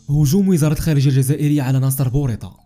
هجوم وزارة الخارجية الجزائرية على ناصر بوريطة.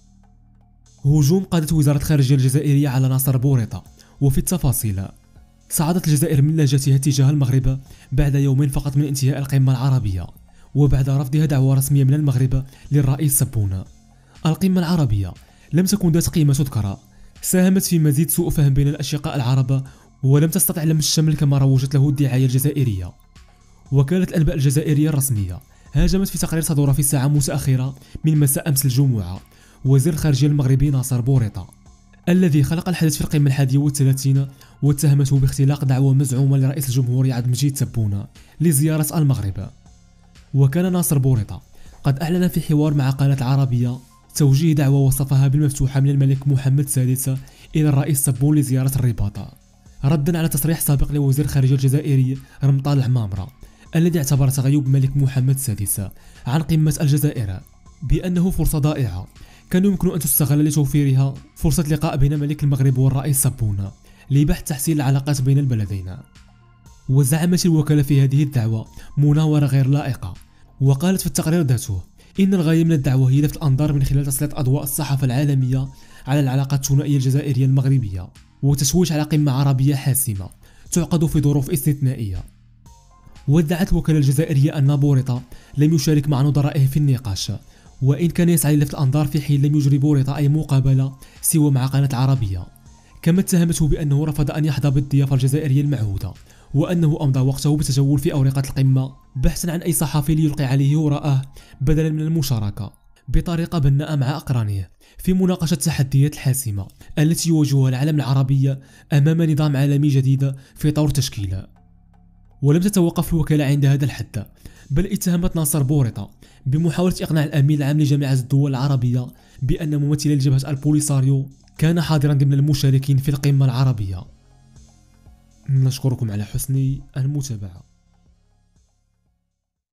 هجوم قادت وزارة الخارجية الجزائرية على ناصر بوريطة. وفي التفاصيل: صعدت الجزائر من لهجتها تجاه المغرب بعد يومين فقط من انتهاء القمة العربية، وبعد رفضها دعوة رسمية من المغرب للرئيس سبونة. القمة العربية لم تكن ذات قيمة تذكر، ساهمت في مزيد سوء فهم بين الأشقاء العرب، ولم تستطع لم الشمل كما روجت له الدعاية الجزائرية. وكالة الأنباء الجزائرية الرسمية هاجمت في تقرير صدر في الساعة متأخرة من مساء أمس الجمعة وزير الخارجية المغربي ناصر بوريطة، الذي خلق الحدث في القمة 31 واتهمته باختلاق دعوة مزعومة لرئيس الجمهورية عبد المجيد تبونة لزيارة المغرب. وكان ناصر بوريطة قد أعلن في حوار مع قناة العربية توجيه دعوة وصفها بالمفتوحة من الملك محمد السادس إلى الرئيس تبون لزيارة الرباط، ردا على تصريح سابق لوزير الخارجية الجزائري رمطال العمامرة الذي اعتبر تغيب الملك محمد السادس عن قمة الجزائر بأنه فرصة ضائعة كان يمكن أن تستغل لتوفيرها فرصة لقاء بين ملك المغرب والرئيس تبون لبحث تحسين العلاقات بين البلدين. وزعمت الوكالة في هذه الدعوة مناورة غير لائقة، وقالت في التقرير ذاته إن الغاية من الدعوة هي لفت الأنظار من خلال تسليط أضواء الصحافة العالمية على العلاقات الثنائية الجزائرية المغربية، وتشويش على قمة عربية حاسمة تعقد في ظروف استثنائية. وادعت الوكالة الجزائرية أن بوريطة لم يشارك مع نظرائه في النقاش، وإن كان يسعى للفت الأنظار في حين لم يجري بوريطة أي مقابلة سوى مع قناة عربية. كما اتهمته بأنه رفض أن يحظى بالضيافة الجزائرية المعهودة، وأنه أمضى وقته بالتجول في أوراق القمة بحثا عن أي صحفي ليلقي عليه وراءه بدلا من المشاركة بطريقة بناءة مع أقرانه في مناقشة التحديات الحاسمة التي يواجهها العالم العربي أمام نظام عالمي جديد في طور تشكيله. ولم تتوقف الوكالة عند هذا الحد، بل اتهمت ناصر بوريطة بمحاولة إقناع الأمين العام لجامعة الدول العربية بأن ممثل الجبهة البوليساريو كان حاضرا ضمن المشاركين في القمة العربية. نشكركم على حسن المتابعة.